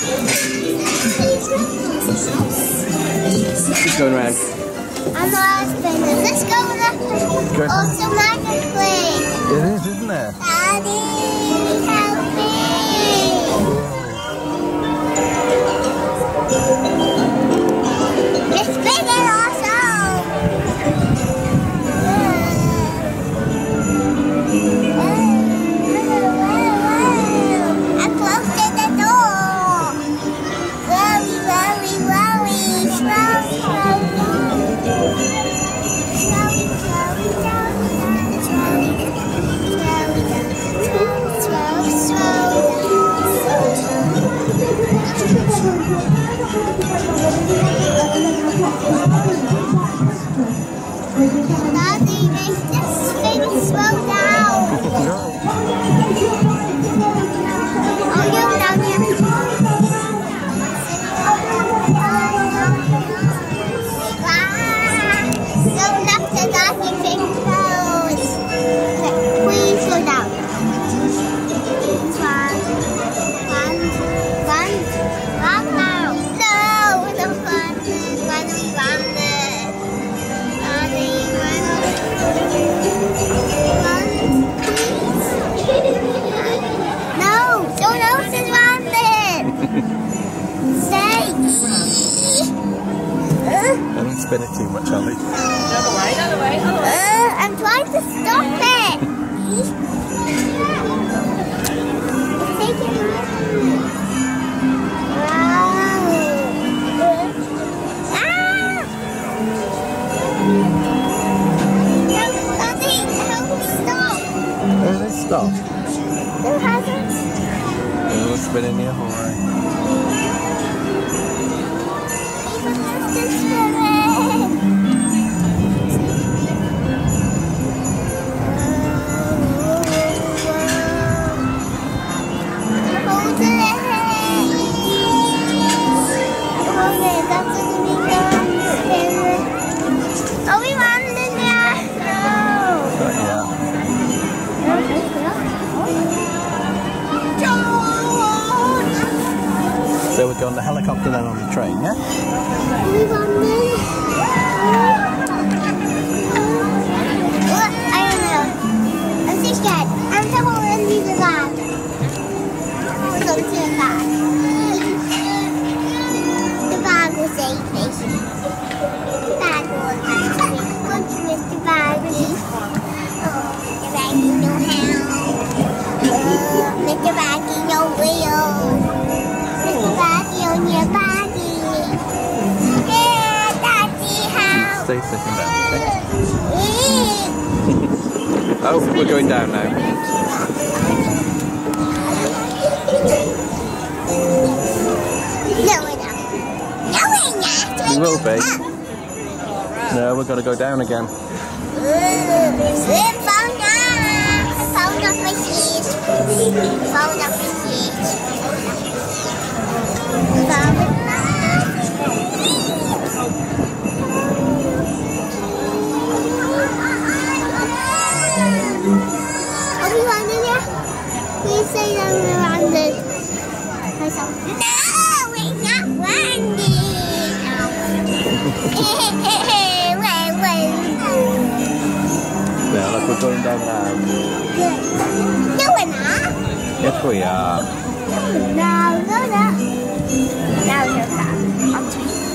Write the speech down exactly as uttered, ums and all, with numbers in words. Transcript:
Keep going around. I'm not spinning. Let's go with the automatic plane. It is, isn't it? Daddy, help me. It's spinning also. I'm close to the door. Worry, worry, worry. Slowly, slowly. Daddy, make this thing slow down. Oh, you're down here. Go left to Daddy, big nose. Please slow down. One, one, one, one now. No, the one, one, one. Daddy, one, one, please. No, someone else is rounded. Stay. I don't spin it too much, Ollie. Another way, another way, another way. Uh, I'm trying to stop it. Take it out. Wow. Ah! No, Daddy, help me stop. Oh, they stop. Who hasn't? Oh, it's spinning your horn. Even less than spirit. Are we landing yet? No. Not yet. So we're going the helicopter then on the train, yeah? Are we landing? What? I don't know. I'm too scared. I'm so going to leave the bag. I'm going to the bag. The bag will save me. The bag will actually punch Mister Baggy. Oh, Mister Baggy no help. Uh, Mister Baggy no wheels. Mister Baggy on your body. Yeah, Daddy help. Stay sitting down, okay? Oh, we're going down now. No, we're not. No, we're not. We will be. Up. No, we're going to go down again. Ooh, I found out. I found off my seat. I found off my seat. I found it. Are we landing yet? Please say that we're landed. I saw. No, we're not landing. Wait, wait. Yeah, look, we're going down now. No, we're not. Yes, we are. No, no, no. Now you're back.